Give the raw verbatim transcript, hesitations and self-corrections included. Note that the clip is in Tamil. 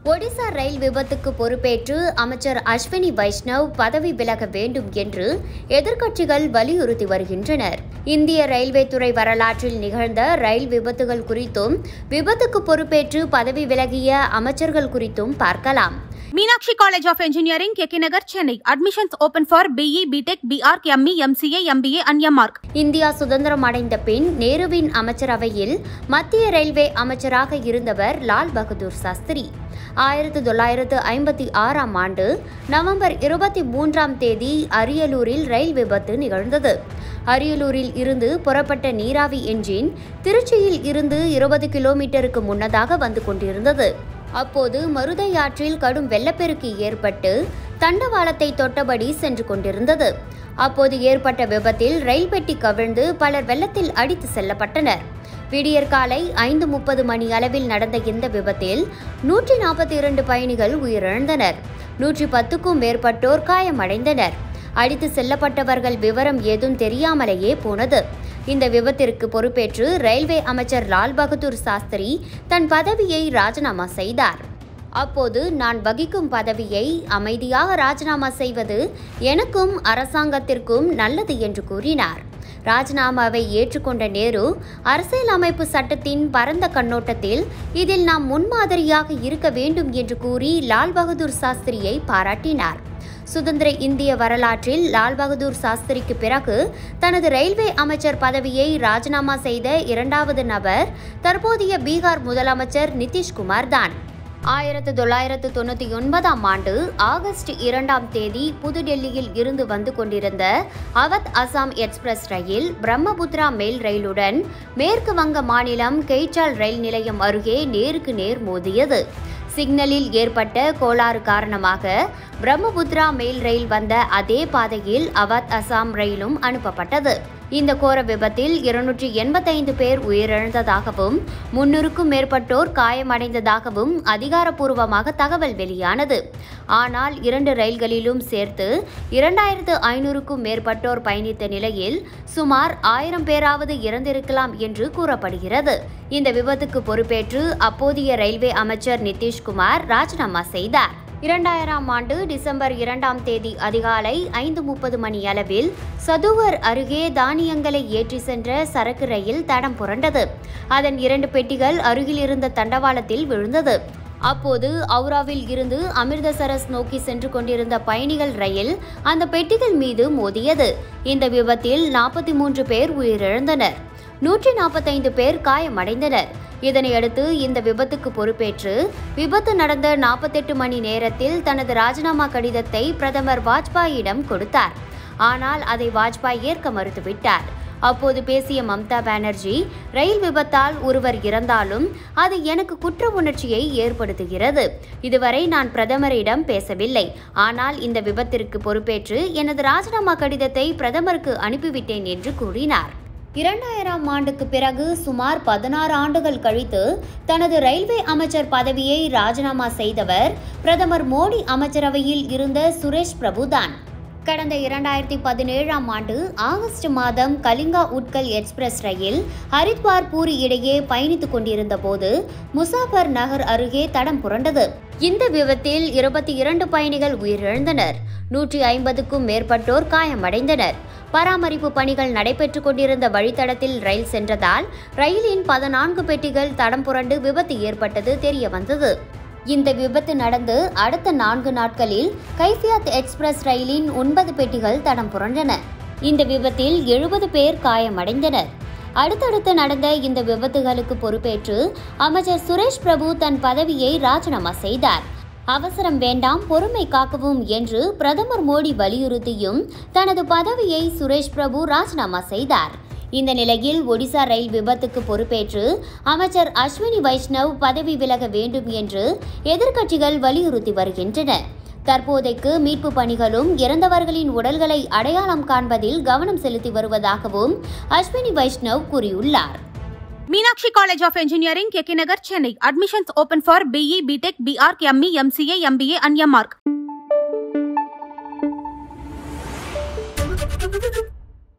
ஒடிசா ரயில் விபத்துக்கு பொறுப்பேற்று அமைச்சர் அஸ்வினி வைஷ்ணவ் பதவி விலக வேண்டும் என்று எதிர்க்கட்சிகள் வலியுறுத்தி வருகின்றனர். இந்திய ரயில்வே துறை வரலாற்றில் நிகழ்ந்த ரயில் விபத்துகள் குறித்தும் விபத்துக்கு பொறுப்பேற்று பதவி விலகிய அமைச்சர்கள் குறித்தும் பார்க்கலாம். Meenakshi College of Engineering, K K Nagar, Chennai. Admissions open for B E, B Tech, B Arch, M E, M C A, M B A and M Arch. India சுதந்திரம் அடைந்த பின் நேருவின் அமைச்சரவையில் மத்திய ரயில்வே அமைச்சராக இருந்தவர் லால் பகதூர் சாஸ்திரி. ஆயிரத்து தொள்ளாயிரத்து ஐம்பத்தி ஆறாம் ஆண்டு நவம்பர் இருபத்தி மூன்றாம் தேதி அரியலூரில் ரயில் விபத்து நிகழ்ந்தது. அரியலூரில் இருந்து புறப்பட்ட நீராவி என்ஜின் திருச்சியில் இருந்து இருபது கிலோமீட்டருக்கு முன்னதாக வந்து கொண்டிருந்தது. அப்போது மருதையாற்றில் கடும் வெள்ளப்பெருக்கு ஏற்பட்டு தண்டவாளத்தை தொட்டபடி சென்று கொண்டிருந்தது. அப்போது ஏற்பட்ட விபத்தில் ரயில் பெட்டி கவிழ்ந்து பலர் வெள்ளத்தில் அடித்து செல்லப்பட்டனர். விடியற்காலை ஐந்து முப்பது மணி அளவில் நடந்த இந்த விபத்தில் நூற்றி நாற்பத்தி இரண்டு பயணிகள் உயிரிழந்தனர். நூற்றி பத்துக்கும் மேற்பட்டோர் காயமடைந்தனர். அடித்து செல்லப்பட்டவர்கள் விவரம் ஏதும் தெரியாமலேயே போனது. இந்த விபத்திற்கு பொறுப்பேற்று ரயில்வே அமைச்சர் லால் பகதூர் சாஸ்திரி தன் பதவியை ராஜினாமா செய்தார். அப்போது நான் வகிக்கும் பதவியை அமைதியாக ராஜினாமா செய்வது எனக்கும் அரசாங்கத்திற்கும் நல்லது என்று கூறினார். ராஜினாமாவை ஏற்றுக்கொண்ட நேரு அரசியலமைப்பு சட்டத்தின் பரந்த கண்ணோட்டத்தில் இதில் நாம் முன்மாதிரியாக இருக்க வேண்டும் என்று கூறி லால் பகதூர் சாஸ்திரியை பாராட்டினார். சுதந்திர இந்திய வரலாற்றில் லால் பகதூர் சாஸ்திரிக்கு பிறகு தனது ரயில்வே அமைச்சர் பதவியை ராஜினாமா செய்த இரண்டாவது நபர் தற்போதைய பீகார் முதலமைச்சர் நிதிஷ்குமார் தான். ஆயிரத்து தொள்ளாயிரத்து தொண்ணூற்றி ஒன்பதாம் ஆண்டு ஆகஸ்ட் இரண்டாம் தேதி புதுடெல்லியில் இருந்து வந்து கொண்டிருந்த அவத் அசாம் எக்ஸ்பிரஸ் ரயில் பிரம்மபுத்திரா மேல் ரயிலுடன் மேற்கு வங்க மாநிலம் கெய்சால் ரயில் நிலையம் அருகே நேருக்கு நேர் மோதியது. சிக்னலில் ஏற்பட்ட கோளாறு காரணமாக பிரம்மபுத்திரா மேல் ரயில் வந்த அதே பாதையில் அவத் அசாம் ரயிலும் அனுப்பப்பட்டது. இந்த கோர விபத்தில் இருநூற்றி எண்பத்தைந்து பேர் உயிரிழந்ததாகவும் முன்னூறுக்கும் மேற்பட்டோர் காயமடைந்ததாகவும் அதிகாரப்பூர்வமாக தகவல் வெளியானது. ஆனால் இரண்டு ரயில்களிலும் சேர்த்து இரண்டாயிரத்து ஐநூறுக்கும் மேற்பட்டோர் பயணித்த நிலையில் சுமார் ஆயிரம் பேராவது இறந்திருக்கலாம் என்று கூறப்படுகிறது. இந்த விபத்துக்கு பொறுப்பேற்று அப்போதைய ரயில்வே அமைச்சர் நிதிஷ்குமார் ராஜினாமா செய்தார். இரண்டாயிரம் ஆண்டு டிசம்பர் இரண்டாம் தேதி அதிகாலை ஐந்து முப்பது மணி அளவில் சதுவர் அருகே தானியங்களை ஏற்றி சென்ற சரக்கு ரயில் தடம் புரண்டது. அதன் இரண்டு பெட்டிகள் அருகில் இருந்த தண்டவாளத்தில் விழுந்தது. அப்போது ஹவுராவில் இருந்து அமிர்தசரஸ் நோக்கி சென்று கொண்டிருந்த பயணிகள் ரயில் அந்த பெட்டிகள் மீது மோதியது. இந்த விபத்தில் நாற்பத்தி மூன்று பேர் உயிரிழந்தனர். நூற்றி நாற்பத்தைந்து பேர் காயமடைந்தனர். இதனையடுத்து இந்த விபத்துக்கு பொறுப்பேற்று விபத்து நடந்த நாற்பத்தெட்டு மணி நேரத்தில் தனது ராஜினாமா கடிதத்தை பிரதமர் வாஜ்பாயிடம் கொடுத்தார். ஆனால் அதை வாஜ்பாய் ஏற்க மறுத்துவிட்டார். அப்போது பேசிய மம்தா பானர்ஜி, ரயில் விபத்தால் ஒருவர் இறந்தாலும் அது எனக்கு குற்ற உணர்ச்சியை ஏற்படுத்துகிறது. இதுவரை நான் பிரதமரிடம் பேசவில்லை. ஆனால் இந்த விபத்திற்கு பொறுப்பேற்று எனது ராஜினாமா கடிதத்தை பிரதமருக்கு அனுப்பிவிட்டேன் என்று கூறினார். இரண்டாயிரம் ஆண்டுக்கு பிறகு சுமார் பதினாறு ஆண்டுகள் கழித்து தனது ரயில்வே அமைச்சர் பதவியை ராஜினாமா செய்தவர் பிரதமர் மோடி அமைச்சரவையில் இருந்த சுரேஷ் பிரபு தான். கடந்த இரண்டாயிரத்தி பதினேழாம் ஆண்டு ஆகஸ்ட் மாதம் கலிங்கா உட்கல் எக்ஸ்பிரஸ் ரயில் ஹரித்வார் பூரி இடையே பயணித்துக் கொண்டிருந்த போது முசாபர் நகர் அருகே தடம் புரண்டது. இந்த விபத்தில் இருபத்தி இரண்டு பயணிகள் உயிரிழந்தனர். நூற்றி ஐம்பதுக்கும் மேற்பட்டோர் காயமடைந்தனர். பராமரிப்பு பணிகள் நடைபெற்றுக் கொண்டிருந்த வழித்தடத்தில் ரயில் சென்றதால் ரயிலின் பதினான்கு பெட்டிகள் தடம் புரண்டு விபத்து ஏற்பட்டது தெரிய வந்தது. இந்த விபத்து நடந்து அடுத்த நான்கு நாட்களில் கைஃபியாத் எக்ஸ்பிரஸ் ரயிலின் ஒன்பது பெட்டிகள் தடம் புரண்டன. இந்த விபத்தில் எழுபது பேர் காயமடைந்தனர். அடுத்தடுத்து நடந்த இந்த விபத்துகளுக்கு பொறுப்பேற்று அமைச்சர் சுரேஷ் பிரபு தன் பதவியை ராஜினாமா செய்தார். அவசரம் வேண்டாம், பொறுமை காக்கவும் என்று பிரதமர் மோடி வலியுறுத்தியும் தனது பதவியை சுரேஷ் பிரபு ராஜினாமா செய்தார். இந்த நிலையில் ஒடிசா ரயில் விபத்துக்கு பொறுப்பேற்று அமைச்சர் அஸ்வினி வைஷ்ணவ் பதவி விலக வேண்டும் என்று எதிர்க்கட்சிகள் வலியுறுத்தி வருகின்றன. தற்போதைக்கு மீட்பு பணிகளும் இறந்தவர்களின் உடல்களை அடையாளம் காண்பதில் கவனம் செலுத்தி வருவதாகவும் அஸ்வினி வைஷ்ணவ் கூறியுள்ளார். Meenakshi College of Engineering, K K Nagar, Chennai. Admissions open for B E, B Tech, B Arch, M E, M C A, M B A and M Arch.